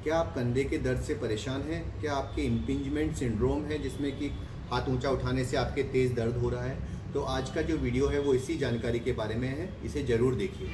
क्या आप कंधे के दर्द से परेशान हैं? क्या आपके इम्पिंजमेंट सिंड्रोम है जिसमें कि हाथ ऊंचा उठाने से आपके तेज़ दर्द हो रहा है? तो आज का जो वीडियो है वो इसी जानकारी के बारे में है, इसे ज़रूर देखिए।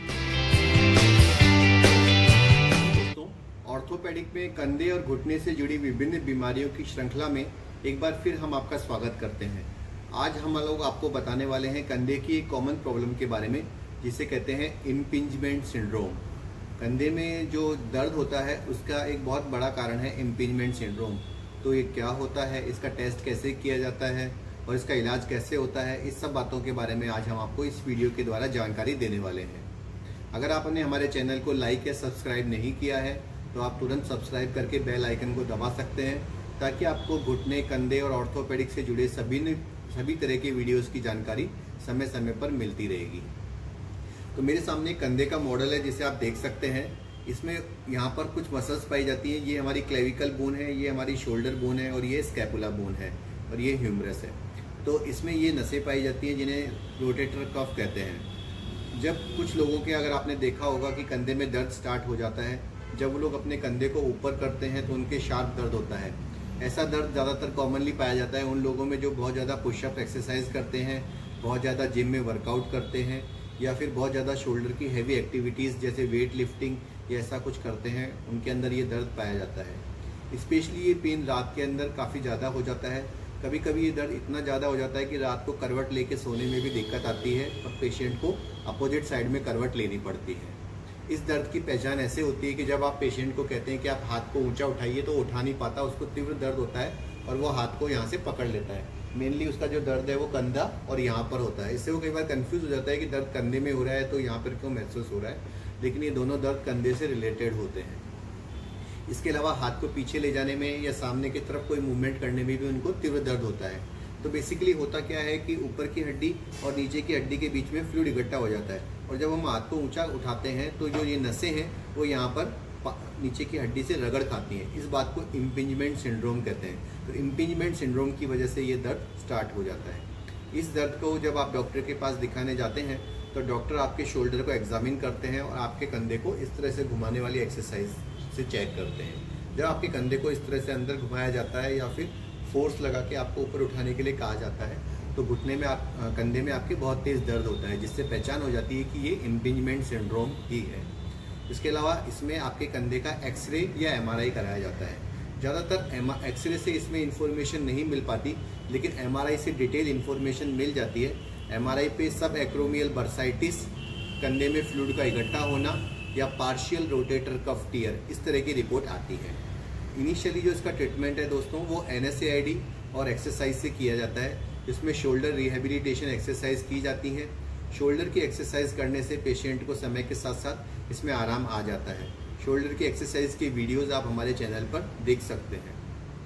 दोस्तों, ऑर्थोपेडिक में कंधे और घुटने से जुड़ी विभिन्न बीमारियों की श्रृंखला में एक बार फिर हम आपका स्वागत करते हैं। आज हम लोग आपको बताने वाले हैं कंधे की एक कॉमन प्रॉब्लम के बारे में जिसे कहते हैं इम्पिंजमेंट सिंड्रोम। कंधे में जो दर्द होता है उसका एक बहुत बड़ा कारण है इम्पिंजमेंट सिंड्रोम। तो ये क्या होता है, इसका टेस्ट कैसे किया जाता है और इसका इलाज कैसे होता है, इस सब बातों के बारे में आज हम आपको इस वीडियो के द्वारा जानकारी देने वाले हैं। अगर आपने हमारे चैनल को लाइक या सब्सक्राइब नहीं किया है तो आप तुरंत सब्सक्राइब करके बेल आइकन को दबा सकते हैं ताकि आपको घुटने, कंधे और ऑर्थोपेडिक से जुड़े सभी तरह के वीडियोस की जानकारी समय समय पर मिलती रहेगी। तो मेरे सामने कंधे का मॉडल है जिसे आप देख सकते हैं। इसमें यहाँ पर कुछ मसल्स पाई जाती हैं। ये हमारी क्लेविकल बोन है, ये हमारी शोल्डर बोन है और ये स्कैपुला बोन है और ये ह्यूमरस है। तो इसमें ये नसें पाई जाती हैं जिन्हें रोटेटर कफ कहते हैं। जब कुछ लोगों के, अगर आपने देखा होगा कि कंधे में दर्द स्टार्ट हो जाता है, जब वो लोग अपने कंधे को ऊपर करते हैं तो उनके शार्प दर्द होता है। ऐसा दर्द ज़्यादातर कॉमनली पाया जाता है उन लोगों में जो बहुत ज़्यादा पुशअप एक्सरसाइज करते हैं, बहुत ज़्यादा जिम में वर्कआउट करते हैं या फिर बहुत ज़्यादा शोल्डर की हैवी एक्टिविटीज़ जैसे वेट लिफ्टिंग या ऐसा कुछ करते हैं, उनके अंदर ये दर्द पाया जाता है। स्पेशली ये पेन रात के अंदर काफ़ी ज़्यादा हो जाता है। कभी कभी ये दर्द इतना ज़्यादा हो जाता है कि रात को करवट लेके सोने में भी दिक्कत आती है और पेशेंट को अपोजिट साइड में करवट लेनी पड़ती है। इस दर्द की पहचान ऐसे होती है कि जब आप पेशेंट को कहते हैं कि आप हाथ को ऊंचा उठाइए तो उठा नहीं पाता, उसको तीव्र दर्द होता है और वो हाथ को यहाँ से पकड़ लेता है। मेनली उसका जो दर्द है वो कंधा और यहाँ पर होता है। इससे वो कई बार कंफ्यूज हो जाता है कि दर्द कंधे में हो रहा है तो यहाँ पर क्यों महसूस हो रहा है, लेकिन ये दोनों दर्द कंधे से रिलेटेड होते हैं। इसके अलावा हाथ को पीछे ले जाने में या सामने की तरफ कोई मूवमेंट करने में भी उनको तीव्र दर्द होता है। तो बेसिकली होता क्या है कि ऊपर की हड्डी और नीचे की हड्डी के बीच में फ्लूइड इकट्ठा हो जाता है और जब हम हाथ को ऊंचा उठाते हैं तो जो ये नसें हैं वो यहाँ पर नीचे की हड्डी से रगड़ खाती हैं। इस बात को इम्पिंजमेंट सिंड्रोम कहते हैं। तो इम्पिंजमेंट सिंड्रोम की वजह से ये दर्द स्टार्ट हो जाता है। इस दर्द को जब आप डॉक्टर के पास दिखाने जाते हैं तो डॉक्टर आपके शोल्डर को एग्जामिन करते हैं और आपके कंधे को इस तरह से घुमाने वाली एक्सरसाइज से चेक करते हैं। जब आपके कंधे को इस तरह से अंदर घुमाया जाता है या फिर फोर्स लगा के आपको ऊपर उठाने के लिए कहा जाता है तो घुटने में कंधे में आपके बहुत तेज़ दर्द होता है, जिससे पहचान हो जाती है कि ये इम्पिंजमेंट सिंड्रोम ही है। इसके अलावा इसमें आपके कंधे का एक्सरे या एमआरआई कराया जाता है। ज़्यादातर एक्सरे से इसमें इंफॉर्मेशन नहीं मिल पाती, लेकिन एमआरआई से डिटेल इंफॉर्मेशन मिल जाती है। एमआरआई पे सब एक्रोमियल बर्साइटिस, कंधे में फ्लूइड का इकट्ठा होना या पार्शियल रोटेटर कफ टियर, इस तरह की रिपोर्ट आती है। इनिशियली जो इसका ट्रीटमेंट है दोस्तों वो NSAID और एक्सरसाइज से किया जाता है। इसमें शोल्डर रिहेबिलिटेशन एक्सरसाइज की जाती है। शोल्डर की एक्सरसाइज करने से पेशेंट को समय के साथ साथ इसमें आराम आ जाता है। शोल्डर की एक्सरसाइज की वीडियोस आप हमारे चैनल पर देख सकते हैं।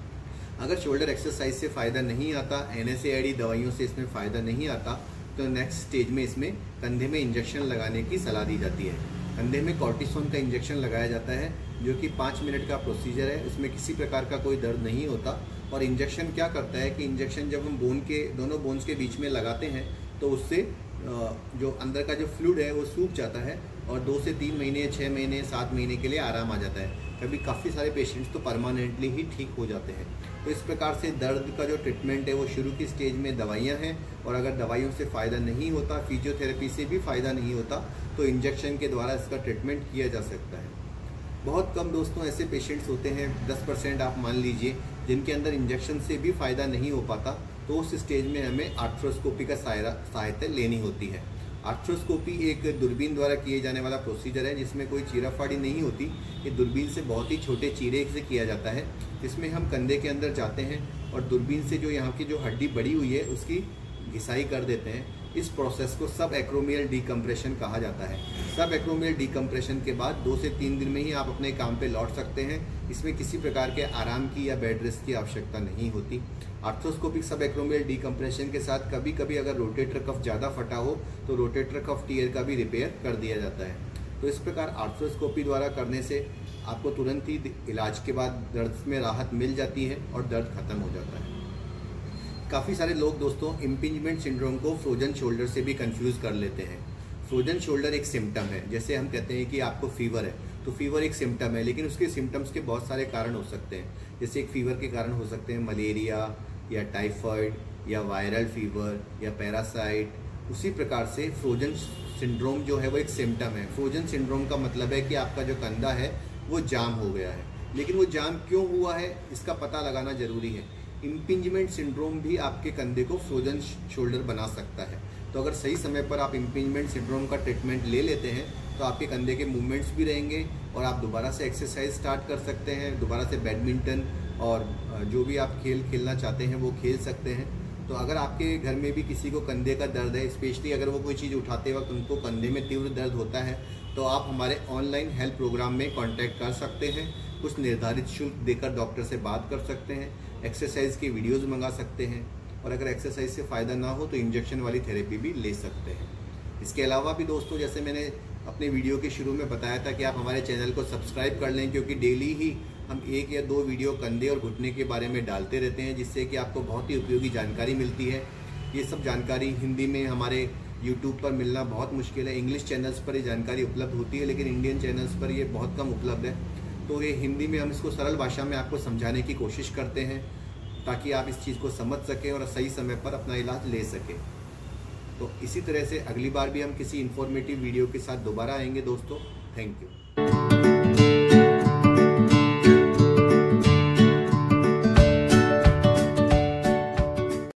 अगर शोल्डर एक्सरसाइज से फ़ायदा नहीं आता, NSAID दवाइयों से इसमें फ़ायदा नहीं आता, तो नेक्स्ट स्टेज में इसमें कंधे में इंजेक्शन लगाने की सलाह दी जाती है। कंधे में कॉर्टिसोन का इंजेक्शन लगाया जाता है जो कि 5 मिनट का प्रोसीजर है। उसमें किसी प्रकार का कोई दर्द नहीं होता और इंजेक्शन क्या करता है कि इंजेक्शन जब हम दोनों बोन्स के बीच में लगाते हैं तो उससे जो अंदर का जो फ्लूइड है वो सूख जाता है और 2 से 3 महीने, 6 महीने, 7 महीने के लिए आराम आ जाता है। कभी काफ़ी सारे पेशेंट्स तो परमानेंटली ही ठीक हो जाते हैं। तो इस प्रकार से दर्द का जो ट्रीटमेंट है वो शुरू की स्टेज में दवाइयाँ हैं और अगर दवाइयों से फ़ायदा नहीं होता, फिजियोथेरेपी से भी फ़ायदा नहीं होता, तो इंजेक्शन के द्वारा इसका ट्रीटमेंट किया जा सकता है। बहुत कम दोस्तों ऐसे पेशेंट्स होते हैं, 10% आप मान लीजिए, जिनके अंदर इंजेक्शन से भी फ़ायदा नहीं हो पाता। तो उस स्टेज में हमें आर्थ्रोस्कोपी का सहायता लेनी होती है। आर्थ्रोस्कोपी एक दूरबीन द्वारा किए जाने वाला प्रोसीजर है जिसमें कोई चीराफाड़ी नहीं होती। ये दूरबीन से बहुत ही छोटे चीरे से किया जाता है। इसमें हम कंधे के अंदर जाते हैं और दूरबीन से जो यहाँ की जो हड्डी बड़ी हुई है उसकी घिसाई कर देते हैं। इस प्रोसेस को सब एक्रोमियल डीकम्प्रेशन कहा जाता है। सब एक्रोमियल डीकम्प्रेशन के बाद 2 से 3 दिन में ही आप अपने काम पे लौट सकते हैं। इसमें किसी प्रकार के आराम की या बेड रेस्ट की आवश्यकता नहीं होती। आर्थ्रोस्कोपिक सब एक्रोमियल डीकम्प्रेशन के साथ कभी कभी अगर रोटेटर कफ ज़्यादा फटा हो तो रोटेटर कफ टियर का भी रिपेयर कर दिया जाता है। तो इस प्रकार आर्थ्रोस्कोपी द्वारा करने से आपको तुरंत ही इलाज के बाद दर्द में राहत मिल जाती है और दर्द खत्म हो जाता है। काफ़ी सारे लोग दोस्तों इम्पिंजमेंट सिंड्रोम को फ्रोजन शोल्डर से भी कंफ्यूज कर लेते हैं। फ्रोजन शोल्डर एक सिम्टम है। जैसे हम कहते हैं कि आपको फीवर है तो फीवर एक सिम्टम है, लेकिन उसके सिम्टम्स के बहुत सारे कारण हो सकते हैं। जैसे एक फीवर के कारण हो सकते हैं मलेरिया या टाइफाइड या वायरल फीवर या पैरासाइट। उसी प्रकार से फ्रोजन सिंड्रोम जो है वो एक सिम्टम है। फ्रोजन सिंड्रोम का मतलब है कि आपका जो कंधा है वो जाम हो गया है, लेकिन वो जाम क्यों हुआ है इसका पता लगाना जरूरी है। इम्पिंजमेंट सिंड्रोम भी आपके कंधे को फ्रोजन शोल्डर बना सकता है। तो अगर सही समय पर आप इम्पिंजमेंट सिंड्रोम का ट्रीटमेंट ले लेते हैं तो आपके कंधे के मूवमेंट्स भी रहेंगे और आप दोबारा से एक्सरसाइज स्टार्ट कर सकते हैं, दोबारा से बैडमिंटन और जो भी आप खेल खेलना चाहते हैं वो खेल सकते हैं। तो अगर आपके घर में भी किसी को कंधे का दर्द है, स्पेशली अगर वो कोई चीज़ उठाते वक्त उनको कंधे में तीव्र दर्द होता है, तो आप हमारे ऑनलाइन हेल्प प्रोग्राम में कांटेक्ट कर सकते हैं। कुछ निर्धारित शुल्क देकर डॉक्टर से बात कर सकते हैं, एक्सरसाइज की वीडियोज़ मंगा सकते हैं और अगर एक्सरसाइज से फ़ायदा ना हो तो इंजेक्शन वाली थेरेपी भी ले सकते हैं। इसके अलावा भी दोस्तों, जैसे मैंने अपने वीडियो के शुरू में बताया था कि आप हमारे चैनल को सब्सक्राइब कर लें, क्योंकि डेली ही हम 1 या 2 वीडियो कंधे और घुटने के बारे में डालते रहते हैं, जिससे कि आपको बहुत ही उपयोगी जानकारी मिलती है। ये सब जानकारी हिंदी में हमारे यूट्यूब पर मिलना बहुत मुश्किल है। इंग्लिश चैनल्स पर ये जानकारी उपलब्ध होती है, लेकिन इंडियन चैनल्स पर ये बहुत कम उपलब्ध है। तो ये हिंदी में हम इसको सरल भाषा में आपको समझाने की कोशिश करते हैं ताकि आप इस चीज़ को समझ सकें और सही समय पर अपना इलाज ले सकें। तो इसी तरह से अगली बार भी हम किसी इन्फॉर्मेटिव वीडियो के साथ दोबारा आएंगे दोस्तों। Thank you.